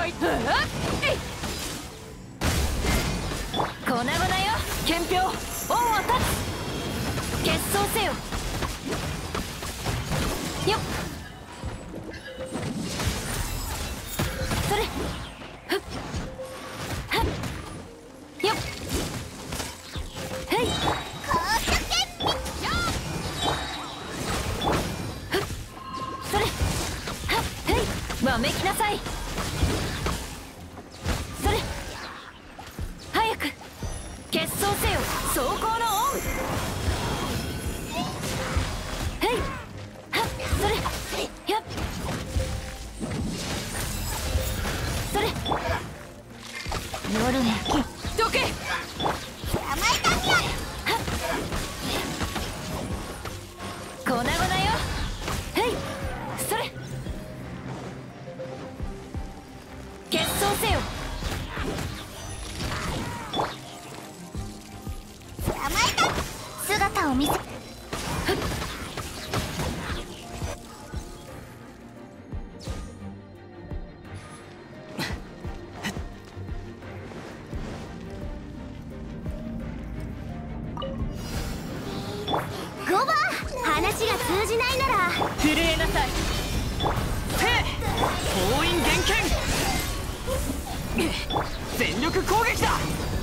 い。粉々よ憲兵、恩を断つ。決闘せよ。よっ、それ。ふっはっよっ、へい。それ。はっへい。わめきなさい。それ。早く決闘せよ。走行の恩。へい。はっそれ。やっそれ。夜の木どけ。甘えたんだ。はっ粉々よ。へい。それ。決闘せよ。甘えた。姿を見せ。ふっゴバ、話が通じないなら震えなさい。 封印厳剣全力攻撃だ。